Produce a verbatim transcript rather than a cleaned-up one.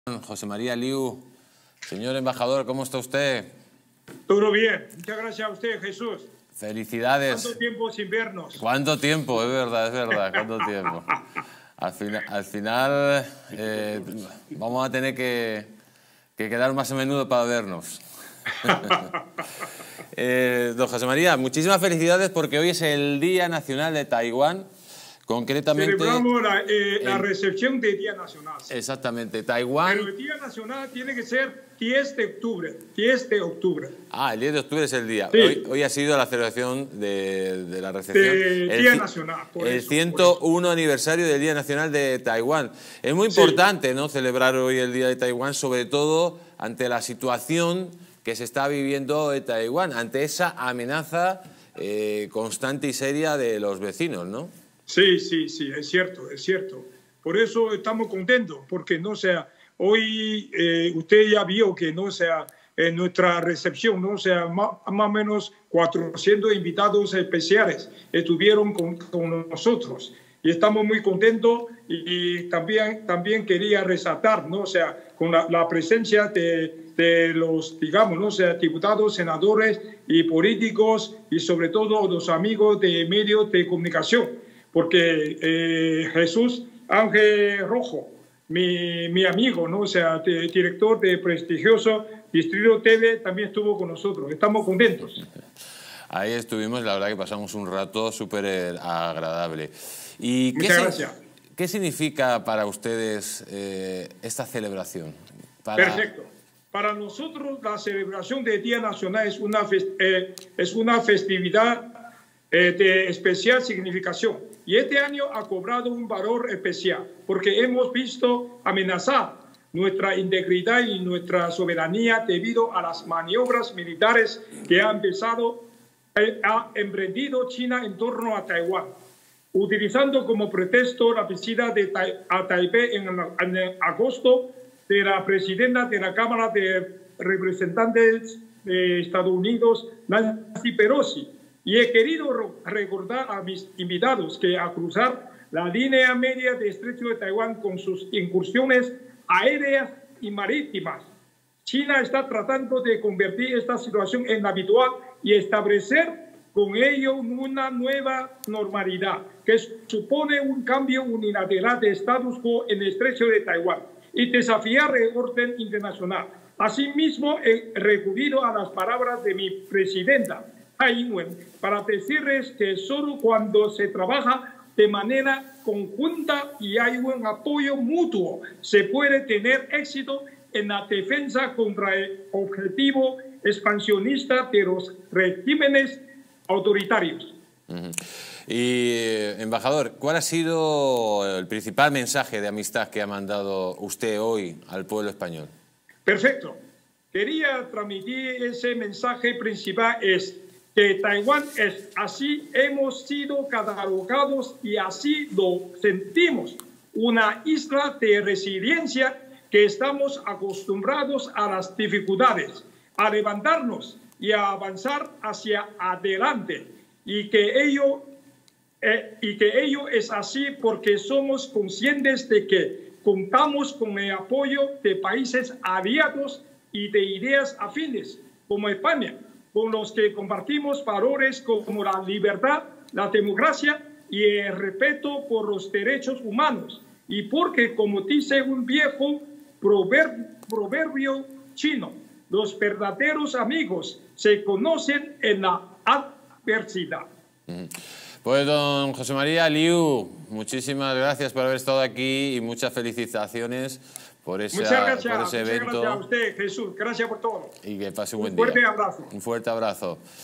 José María Liu. Señor embajador, ¿cómo está usted? Todo bien. Muchas gracias a usted, Jesús. Felicidades. ¿Cuánto tiempo sin vernos? ¿Cuánto tiempo? Es verdad, es verdad. ¿Cuánto tiempo? Al, fina, al final eh, vamos a tener que, que quedar más a menudo para vernos. eh, don José María, muchísimas felicidades porque hoy es el Día Nacional de Taiwán. Concretamente, celebramos la, eh, la el, recepción del Día Nacional. ¿Sí? Exactamente, Taiwán. Pero el Día Nacional tiene que ser diez de octubre. diez de octubre. Ah, el diez de octubre es el día. Sí. Hoy, hoy ha sido la celebración de, de la recepción. Del el, Día Nacional. Por el eso, ciento uno por eso. aniversario del Día Nacional de Taiwán. Es muy importante, sí, ¿no?, celebrar hoy el Día de Taiwán, sobre todo ante la situación que se está viviendo en Taiwán, ante esa amenaza eh, constante y seria de los vecinos, ¿no? Sí, sí, sí, es cierto, es cierto. Por eso estamos contentos, porque no sea, hoy eh, usted ya vio que no sea en nuestra recepción, no sea más, más o menos cuatrocientos invitados especiales estuvieron con, con nosotros y estamos muy contentos y, y también, también quería resaltar, no sea, con la, la presencia de, de los, digamos, no sea, diputados, senadores y políticos y sobre todo los amigos de medios de comunicación. Porque eh, Jesús Ángel Rojo, mi, mi amigo, ¿no? O sea, de, director de prestigioso Distrito T V, también estuvo con nosotros. Estamos contentos. Ahí estuvimos, la verdad que pasamos un rato súper agradable. ¿Y Muchas qué, gracias. ¿Qué significa para ustedes eh, esta celebración? Para... Perfecto. Para nosotros la celebración del Día Nacional es una, eh, es una festividad eh, de especial significación. Y este año ha cobrado un valor especial porque hemos visto amenazar nuestra integridad y nuestra soberanía debido a las maniobras militares que ha empezado, eh, ha emprendido China en torno a Taiwán, utilizando como pretexto la visita de Tai, a Taipei en, en agosto de la presidenta de la Cámara de Representantes de Estados Unidos, Nancy Pelosi. Y he querido recordar a mis invitados que a cruzar la línea media de Estrecho de Taiwán con sus incursiones aéreas y marítimas, China está tratando de convertir esta situación en habitual y establecer con ello una nueva normalidad que supone un cambio unilateral de status quo en el Estrecho de Taiwán y desafiar el orden internacional. Asimismo, he recurrido a las palabras de mi presidenta para decirles que solo cuando se trabaja de manera conjunta y hay un apoyo mutuo se puede tener éxito en la defensa contra el objetivo expansionista de los regímenes autoritarios. Uh-huh. Y, embajador, ¿cuál ha sido el principal mensaje de amistad que ha mandado usted hoy al pueblo español? Perfecto. Quería transmitir ese mensaje principal es que Taiwán es así, hemos sido catalogados y así lo sentimos, una isla de resiliencia que estamos acostumbrados a las dificultades, a levantarnos y a avanzar hacia adelante, y que ello, eh, y que ello es así porque somos conscientes de que contamos con el apoyo de países aliados y de ideas afines, como España, con los que compartimos valores como la libertad, la democracia y el respeto por los derechos humanos. Y porque, como dice un viejo proverbio, proverbio chino, los verdaderos amigos se conocen en la adversidad. Pues don José María Liu, muchísimas gracias por haber estado aquí y muchas felicitaciones por, esa, muchas gracias, por ese muchas evento. Gracias a usted, Jesús. Gracias por todo. Y que pase un buen día. Un fuerte abrazo. Un fuerte abrazo.